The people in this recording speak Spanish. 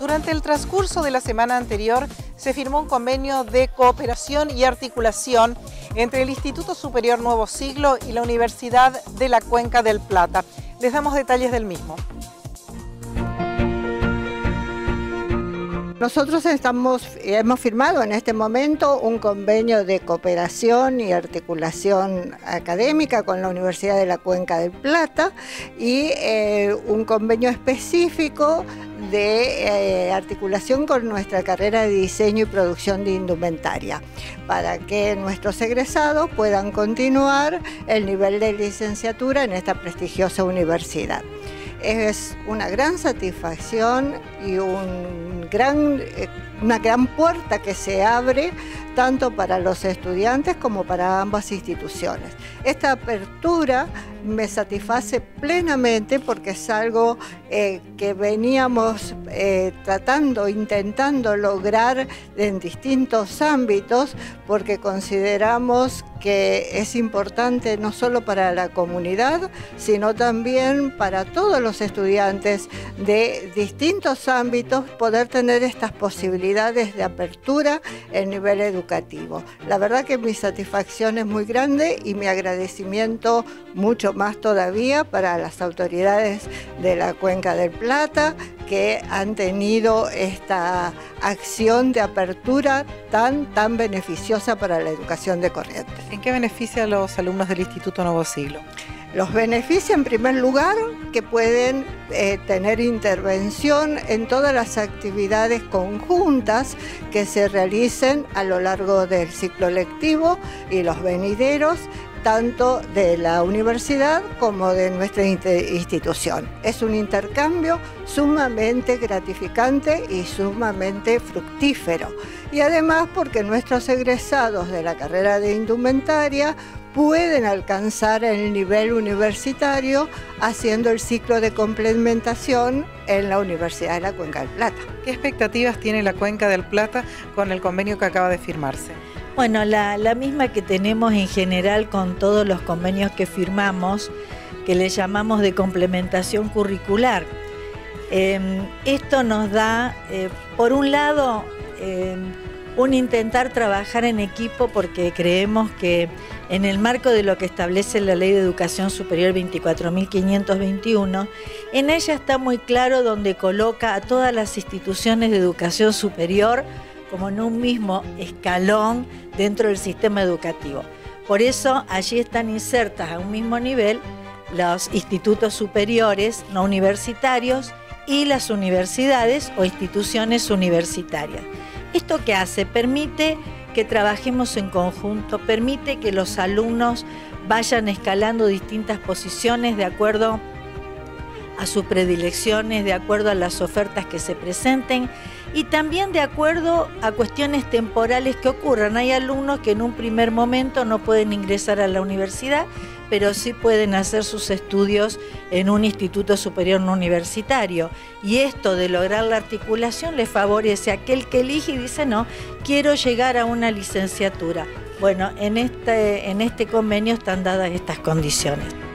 Durante el transcurso de la semana anterior se firmó un convenio de cooperación y articulación entre el Instituto Superior Nuevo Siglo y la Universidad de la Cuenca del Plata. Les damos detalles del mismo. Nosotros hemos firmado en este momento un convenio de cooperación y articulación académica con la Universidad de la Cuenca del Plata y un convenio específico de articulación con nuestra carrera de diseño y producción de indumentaria, para que nuestros egresados puedan continuar el nivel de licenciatura en esta prestigiosa universidad. Es una gran satisfacción y una gran puerta que se abre tanto para los estudiantes como para ambas instituciones. Esta apertura me satisface plenamente porque es algo que veníamos intentando lograr en distintos ámbitos, porque consideramos que es importante no solo para la comunidad, sino también para todos los estudiantes de distintos ámbitos poder tener estas posibilidades de apertura en nivel educativo. La verdad que mi satisfacción es muy grande y mi agradecimiento mucho más todavía para las autoridades de la Cuenca del Plata, que han tenido esta acción de apertura tan beneficiosa para la educación de Corrientes. ¿En qué beneficia a los alumnos del Instituto Nuevo Siglo? Los beneficia en primer lugar que pueden tener intervención en todas las actividades conjuntas que se realicen a lo largo del ciclo lectivo y los venideros, tanto de la universidad como de nuestra institución. Es un intercambio sumamente gratificante y sumamente fructífero. Y además porque nuestros egresados de la carrera de indumentaria pueden alcanzar el nivel universitario haciendo el ciclo de complementación en la Universidad de la Cuenca del Plata. ¿Qué expectativas tiene la Cuenca del Plata con el convenio que acaba de firmarse? Bueno, la misma que tenemos en general con todos los convenios que firmamos, que le llamamos de complementación curricular. Esto nos da, por un lado, un intentar trabajar en equipo, porque creemos que en el marco de lo que establece la Ley de Educación Superior 24.521, en ella está muy claro donde coloca a todas las instituciones de educación superior como en un mismo escalón dentro del sistema educativo. Por eso allí están insertas a un mismo nivel los institutos superiores no universitarios y las universidades o instituciones universitarias. ¿Esto qué hace? Permite que trabajemos en conjunto, permite que los alumnos vayan escalando distintas posiciones de acuerdo a sus predilecciones, de acuerdo a las ofertas que se presenten y también de acuerdo a cuestiones temporales que ocurran. Hay alumnos que en un primer momento no pueden ingresar a la universidad, pero sí pueden hacer sus estudios en un instituto superior no universitario. Y esto de lograr la articulación le favorece a aquel que elige y dice, no, quiero llegar a una licenciatura. Bueno, en este convenio están dadas estas condiciones.